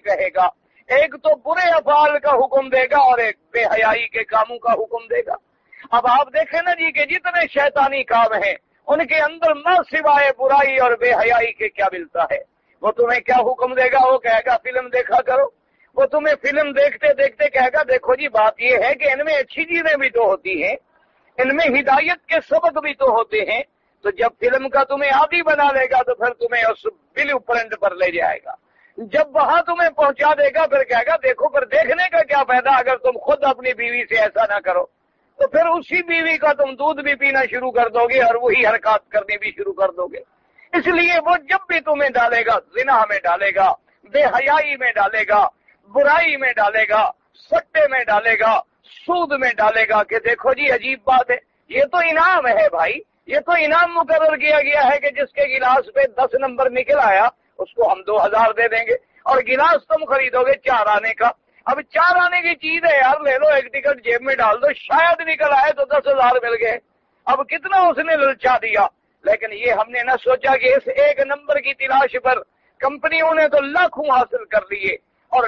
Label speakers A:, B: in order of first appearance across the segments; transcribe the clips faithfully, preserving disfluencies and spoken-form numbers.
A: کہے گا؟ ایک تو برے افعال کا حکم دے گا اور ایک بے حیائی کے کاموں کا حکم دے گا۔ اب آپ دیکھیں نا جی کہ جتنے شیطانی کام ہیں ان کے اندر نہ سوائے برائی اور بے حیائی کے کیا ملتا ہے؟ وہ تمہیں کیا حکم دے گا؟ وہ کہے گا فلم دیکھا کرو۔ وہ تمہیں فلم دیکھتے دیکھتے کہے گا دیکھو جی بات یہ ہے کہ ان میں اچھی چیزیں بھی تو ہوتی ہیں، ان میں ہدایت کے سبق بھی تو ہوتے ہیں۔ تو جب فلم کا تمہیں عادی بنا لے گا تو پھر تمہیں اس بلیو پرنٹ پر لے جائے گا۔ جب وہاں تمہیں پہنچا دے گا پھر کہے گا دیکھو پھر دیکھنے کا کیا فائدہ اگر تم خود اپنی بیوی سے ایسا نہ کرو۔ تو پھر اسی بیوی کا تم دودھ بھی پینا شروع کر دو گے اور وہی حرکات کرنی بھی شروع کر دو گے۔ اس لیے وہ جب بھی تمہیں ڈالے گا زنا میں ڈالے گا، بے حیائی میں ڈالے گا، برائی میں ڈالے گا، سٹے میں ڈالے گا، سود میں ڈالے گا کہ دیکھو جی عجیب بات ہے، یہ تو انعام ہے بھائی، یہ تو انعام مقرر کیا گیا ہے کہ جس کے گلاس پہ دس نمبر نکل آیا اس کو ہم دو ہزار دے دیں گے، اور گلاس تم خریدو گے چار آنے کا۔ اب چار آنے کی چیز ہے یار، لے لو ایک ٹکٹ جیب میں ڈال دو، شاید نکل آئے تو دس ہزار مل گئے۔ اب کتنا اس نے للچا دیا، لیکن یہ ہم نے نہ سوچا کہ اس ایک نمبر کی تلاش پر کمپنیوں نے تو لاکھوں حاصل کر لیے، اور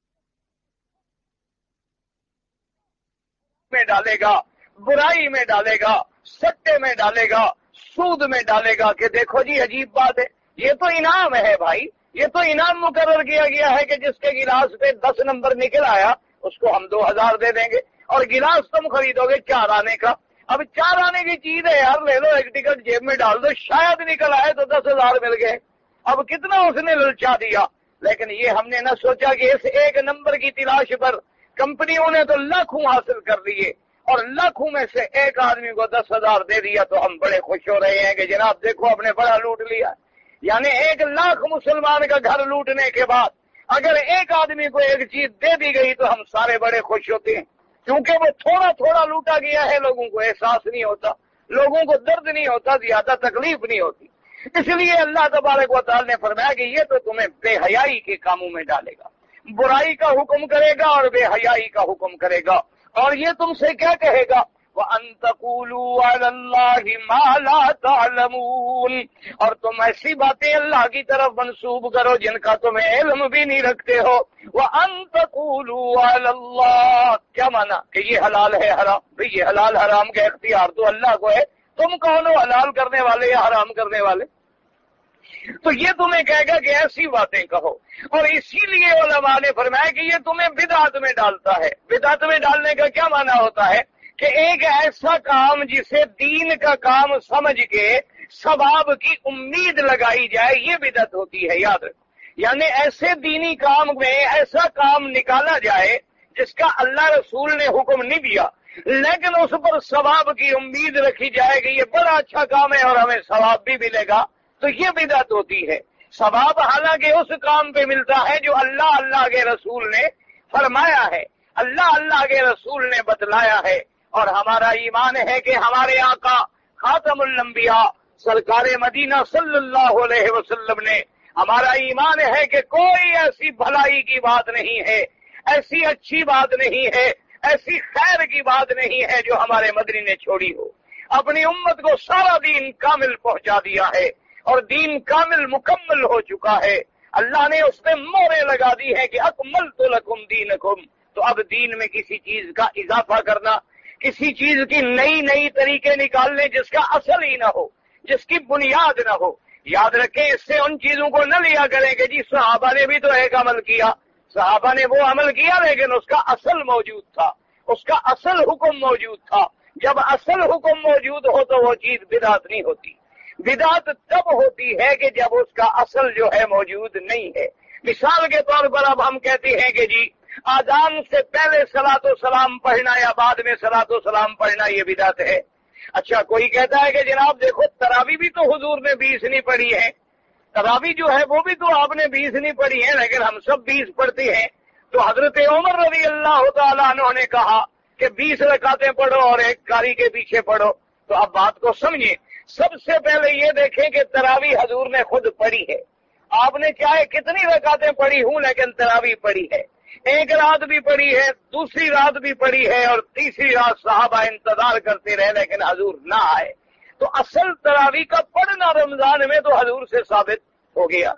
A: میں ڈالے گا، برائی میں ڈالے گا، سٹے میں ڈالے گا، سود میں ڈالے گا کہ دیکھو جی عجیب بات ہے، یہ تو انعام ہے بھائی، یہ تو انعام مقرر کیا گیا ہے کہ جس کے گلاس پہ دس نمبر نکل آیا اس کو ہم دو ہزار دے دیں گے، اور گلاس تم خریدو گے چار آنے کا۔ اب چار آنے کی چیز ہے یار، لے لو ایک ٹکٹ جیب میں ڈال دو، شاید نکل آئے تو دس ہزار مل گئے۔ اب کتنا اس نے للچا دیا، لیکن یہ ہم نے نہ سوچا کہ اس ایک نمبر کی تلاش پر کمپنیوں نے تو لاکھوں حاصل کر لیے، اور لاکھوں میں سے ایک آدمی کو دس ہزار دے دیا تو ہم بڑے خوش ہو رہے ہیں کہ جناب دیکھو ہم نے بڑا لوٹ لیا۔ یعنی ایک لاکھ مسلمان کا گھر لوٹنے کے بعد اگر ایک آدمی کو ایک چیز دے دی گئی تو ہم سارے بڑے خوش ہوتے ہیں، کیونکہ وہ تھوڑا تھوڑا لوٹا گیا ہے، لوگوں کو احساس نہیں ہوتا، لوگوں کو درد نہیں ہوتا، زیادہ تکلیف نہیں ہوتی۔ اس لیے اللہ تبارک و تعالی نے فرمایا کہ یہ تو تمہیں بے حیائی کے کاموں میں ڈالے گا، برائی کا حکم کرے گا اور بے حیائی کا حکم کرے گا، اور یہ تم سے کیا کہے گا؟ وَأَن تَقُولُوا عَلَى اللَّهِ مَا لَا تَعْلَمُونَ، اور تم ایسی باتیں اللہ کی طرف منسوب کرو جن کا تمہیں علم بھی نہیں رکھتے ہو۔ وَأَن تَقُولُوا عَلَى اللَّهِ، کیا مانا کہ یہ حلال ہے حرام؟ بھئی یہ حلال حرام کا اختیار تو اللہ کو ہے، تم کون ہو حلال کرنے والے یا حرام کرنے والے؟ تو یہ تمہیں کہے گا کہ ایسی باتیں کہو، اور اسی لیے علماء نے فرمایا کہ یہ تمہیں بدعت میں ڈالتا ہے۔ بدعت میں ڈالنے کا کیا معنی ہوتا ہے کہ ایک ایسا کام جسے دین کا کام سمجھ کے ثواب کی امید لگائی جائے، یہ بدعت ہوتی ہے، یاد رکھو۔ یعنی ایسے دینی کام میں ایسا کام نکالا جائے جس کا اللہ رسول نے حکم نہیں دیا، لیکن اس پر ثواب کی امید رکھی جائے کہ یہ بڑا اچھا کام ہے اور ہمیں ثواب بھی ملے گا، تو یہ بدعت ہوتی ہے۔ ثواب حالانکہ اس کام پہ ملتا ہے جو اللہ اللہ کے رسول نے فرمایا ہے، اللہ اللہ کے رسول نے بتلایا ہے، اور ہمارا ایمان ہے کہ ہمارے آقا خاتم الانبیاء سرکار مدینہ صلی اللہ علیہ وسلم نے، ہمارا ایمان ہے کہ کوئی ایسی بھلائی کی بات نہیں ہے، ایسی اچھی بات نہیں ہے، ایسی خیر کی بات نہیں ہے جو ہمارے مدنی نے چھوڑی ہو۔ اپنی امت کو سارا دین کامل پہنچا دیا ہے، اور دین کامل مکمل ہو چکا ہے۔ اللہ نے اس پہ مہریں لگا دی ہے کہ اکملت لکم دینکم، تو اب دین میں کسی چیز کا اضافہ کرنا، کسی چیز کی نئی نئی طریقے نکالنے جس کا اصل ہی نہ ہو، جس کی بنیاد نہ ہو، یاد رکھیں اس سے ان چیزوں کو نہ لیا کریں کہ جی صحابہ نے بھی تو ایک عمل کیا، صحابہ نے وہ عمل کیا لیکن اس کا اصل موجود تھا، اس کا اصل حکم موجود تھا۔ جب اصل حکم موجود ہو تو وہ چیز بدعت نہیں ہوتی۔ بدعت تب ہوتی ہے کہ جب اس کا اصل جو ہے موجود نہیں ہے۔ مثال کے طور پر اب ہم کہتے ہیں کہ جی آذان سے پہلے صلاۃ و سلام پڑھنا یا بعد میں صلاۃ و سلام پڑھنا یہ بدعت ہے۔ اچھا کوئی کہتا ہے کہ جناب دیکھو تراویح بھی تو حضور نے بیس نہیں پڑھی ہے، تراویح جو ہے وہ بھی تو آپ نے بیس نہیں پڑھی ہے، لیکن ہم سب بیس پڑھتے ہیں۔ تو حضرت عمر رضی اللہ تعالیٰ عنہ نے کہا کہ بیس رکعتیں پڑھو اور ایک قاری کے پیچھے پڑھو۔ تو اب بات کو سمجھیں، سب سے پہلے یہ دیکھیں کہ تراویح حضور نے خود پڑھی ہے، آپ نے چاہے کتنی رکعتیں پڑھی ہوں لیکن تراویح پڑھی ہے، ایک رات بھی پڑھی ہے، دوسری رات بھی پڑھی ہے، اور تیسری رات صحابہ انتظار کرتے رہے لیکن حضور نہ آئے۔ تو اصل تراویح کا پڑھنا رمضان میں تو حضور سے ثابت ہو گیا۔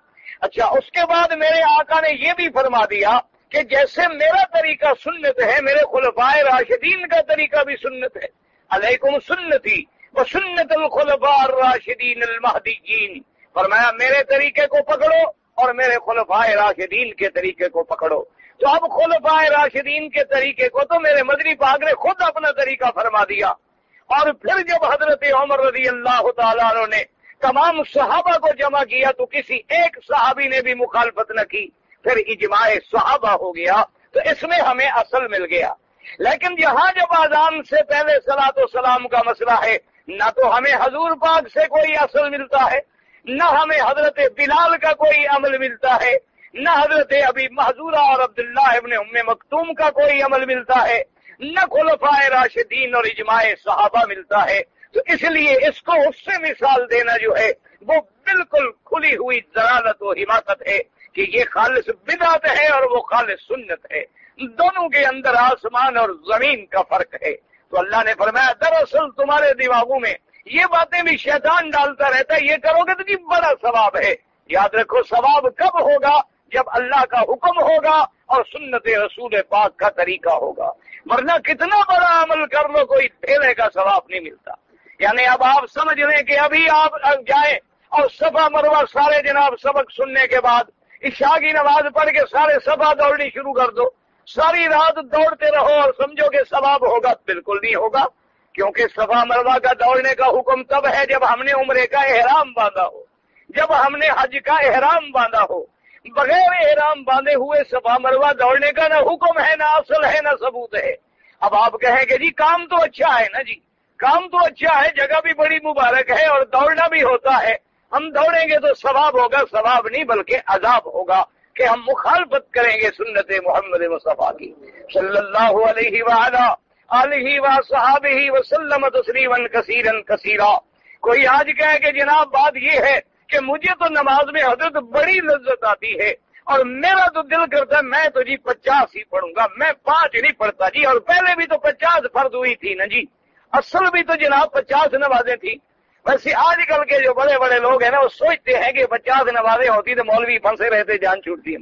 A: اچھا اس کے بعد میرے آقا نے یہ بھی فرما دیا کہ جیسے میرا طریقہ سنت ہے، میرے خلفائے راشدین کا طریقہ بھی سنت ہے. علیکم سنتی و سنت الخلفاء الراشدین المہدیین. فرمایا میرے طریقے کو پکڑو اور میرے خلفائے راشدین کے طریقے کو پکڑو. تو اب خلفائے راشدین کے طریقے کو تو میرے مدنی پاک نے خود اپنا طریقہ فرما دیا. اور پھر جب حضرت عمر رضی اللہ تعالیٰ عنہ نے تمام صحابہ کو جمع کیا تو کسی ایک صحابی نے بھی مخالفت نہ کی، پھر اجماع صحابہ ہو گیا. تو اس میں ہمیں اصل مل گیا. لیکن یہاں جب اذان سے پہلے صلاۃ و سلام کا مسئلہ ہے، نہ تو ہمیں حضور پاک سے کوئی اصل ملتا ہے، نہ ہمیں حضرت بلال کا کوئی عمل ملتا ہے، نہ حضرت ابی محذورہ اور عبداللہ ابن ام مکتوم کا کوئی عمل ملتا ہے، نہ خلفائے راشدین اور اجماع صحابہ ملتا ہے. تو اس لیے اس کو اس سے مثال دینا جو ہے وہ بالکل کھلی ہوئی ضلالت و حماقت ہے کہ یہ خالص بدعت ہے اور وہ خالص سنت ہے. دونوں کے اندر آسمان اور زمین کا فرق ہے. تو اللہ نے فرمایا دراصل تمہارے دماغوں میں یہ باتیں بھی شیطان ڈالتا رہتا ہے، یہ کرو گے تو جی بڑا ثواب ہے. یاد رکھو ثواب کب ہوگا؟ جب اللہ کا حکم ہوگا اور سنت رسول پاک کا طریقہ ہوگا، ورنہ کتنا بڑا عمل کر لو کوئی ٹھیلے کا ثواب نہیں ملتا. یعنی اب آپ سمجھ لیں کہ ابھی آپ جائیں اور صفا مروہ سارے جناب سبق سننے کے بعد عشاء کی نماز پڑھ کے سارے صفا دوڑنی شروع کر دو، ساری رات دوڑتے رہو اور سمجھو کہ ثواب ہوگا؟ بالکل نہیں ہوگا. کیونکہ صفا مروہ کا دوڑنے کا حکم تب ہے جب ہم نے عمرے کا احرام باندھا ہو، جب ہم نے حج کا احرام باندھا ہو. بغیر احرام باندھے ہوئے صفا مروہ دوڑنے کا نہ حکم ہے، نہ اصل ہے، نہ ثبوت ہے. اب آپ کہیں کہ جی کام تو اچھا ہے نا، جی کام تو اچھا ہے، جگہ بھی بڑی مبارک ہے اور دوڑنا بھی ہوتا ہے، ہم دوڑیں گے تو ثواب ہوگا. ثواب نہیں بلکہ عذاب ہوگا کہ ہم مخالفت کریں گے سنت محمد مصطفیٰ کی صلی اللہ علیہ وآلہ آلہ وصحابہ وسلم تسلیما کثیرا کثیرا. کوئی آج کہے کہ جناب بات یہ ہے کہ مجھے تو نماز میں حضرت بڑی لذت آتی ہے اور میرا تو دل کرتا ہے میں تو جی پچاس ہی پڑھوں گا، میں پانچ نہیں پڑھتا جی. اور پہلے بھی تو پچاس فرض ہوئی تھی نا جی، اصل بھی تو جناب پچاس نمازیں تھی. ویسے آج کل کے جو بڑے بڑے لوگ ہیں نا وہ سوچتے ہیں کہ پچاس نمازیں ہوتی تو مولوی پھنسے رہتے، جان چھوٹتی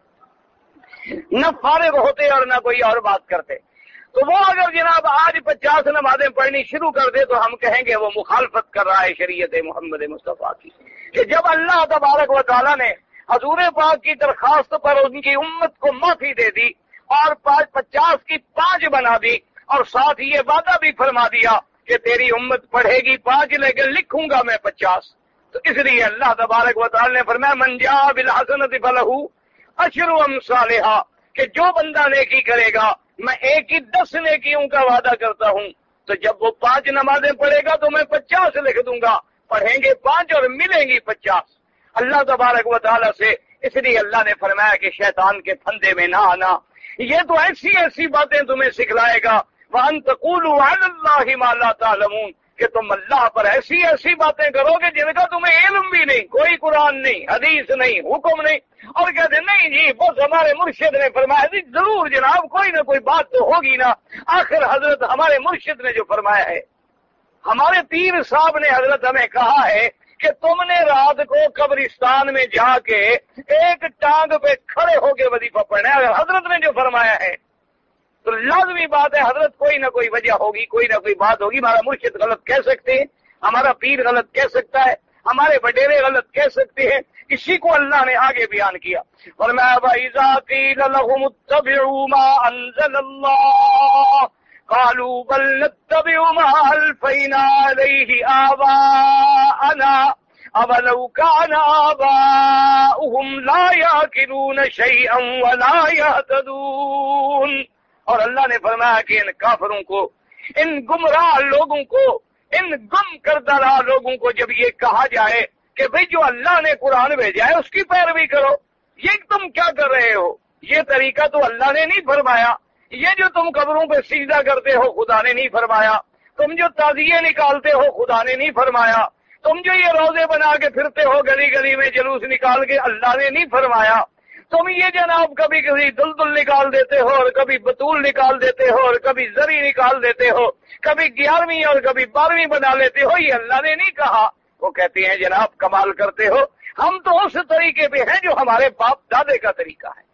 A: ہماری، نہ فارغ ہوتے اور نہ کوئی اور بات کرتے. تو وہ اگر جناب آج پچاس نمازیں پڑھنی شروع کر دے تو ہم کہیں گے وہ مخالفت کر رہا ہے شریعت محمد مصطفیٰ کی. کہ جب اللہ تبارک و تعالیٰ نے حضور پاک کی درخواست پر ان کی امت کو معافی دے دی اور پانچ پچاس کی پانچ بنا دی اور ساتھ یہ وعدہ بھی فرما دیا کہ تیری امت پڑھے گی پانچ لیکن لکھوں گا میں پچاس، تو اس لیے اللہ تبارک و تعالیٰ نے فرمایا من جاء بالحسنۃ فلہ عشر امثالھا، کہ جو بندہ نیکی کرے گا میں ایک ہی دس نیکیوں کا وعدہ کرتا ہوں. تو جب وہ پانچ نمازیں پڑھے گا تو میں پچاس لکھ دوں گا، پڑھیں گے پانچ اور ملیں گی پچاس اللہ تبارک و تعالیٰ سے. اس لیے اللہ نے فرمایا کہ شیطان کے پھندے میں نہ آنا، یہ تو ایسی ایسی باتیں تمہیں سکھلائے گا وَأَن تَقُولُوا عَلَى اللَّهِ مَا لَا تَعْلَمُونَ، کہ تم اللہ پر ایسی ایسی باتیں کرو گے جن کا تمہیں علم بھی نہیں، کوئی قرآن نہیں، حدیث نہیں، حکم نہیں، اور کہتے نہیں جی بس ہمارے مرشد نے فرمایا. جی ضرور جناب کوئی نہ کوئی بات تو ہوگی نا، آخر حضرت ہمارے مرشد نے جو فرمایا ہے، ہمارے پیر صاحب نے حضرت ہمیں کہا ہے کہ تم نے رات کو قبرستان میں جا کے ایک ٹانگ پہ کھڑے ہو کے وظیفہ پڑھنا ہے. اگر حضرت نے جو فرمایا ہے تو لازمی بات ہے حضرت کوئی نہ کوئی وجہ ہوگی، کوئی نہ کوئی بات ہوگی. ہمارا مرشد غلط کہہ سکتے ہیں، ہمارا پیر غلط کہہ سکتا ہے، ہمارے وڈیرے غلط کہہ سکتے ہیں. اسی کو اللہ نے آگے بیان کیا فرمایا وَإِذَا قِيلَ لَهُمُ اتَّبِعُوا مَا أَنزَلَ اللَّهُ قَالُوا بَلْ نَتَّبِعُ مَا أَلْفَيْنَا عَلَيْهِ آبَاءَنَا أَوَلَوْ كَانَ آبَاؤُهُمْ لَا يَعْقِلُونَ شَيْئًا وَلَا يَهْتَدُونَ. اور اللہ نے فرمایا کہ ان کافروں کو، ان گمراہ لوگوں کو، ان گم کردہ لوگوں کو جب یہ کہا جائے کہ بھئی جو اللہ نے قرآن بھیجا ہے اس کی پیروی کرو، یہ تم کیا کر رہے ہو؟ یہ طریقہ تو اللہ نے نہیں فرمایا. یہ جو تم قبروں پہ سجدہ کرتے ہو خدا نے نہیں فرمایا. تم جو تعزیے نکالتے ہو خدا نے نہیں فرمایا. تم جو یہ روزے بنا کے پھرتے ہو گلی گلی میں جلوس نکال کے اللہ نے نہیں فرمایا. تم یہ جناب کبھی کبھی دلدل نکال دیتے ہو اور کبھی بطول نکال دیتے ہو اور کبھی زری نکال دیتے ہو، کبھی گیارہویں اور کبھی بارہویں بنا لیتے ہو، یہ اللہ نے نہیں کہا. وہ کہتے ہیں جناب کمال کرتے ہو، ہم تو اس طریقے پہ ہیں جو ہمارے باپ دادے کا طریقہ ہے۔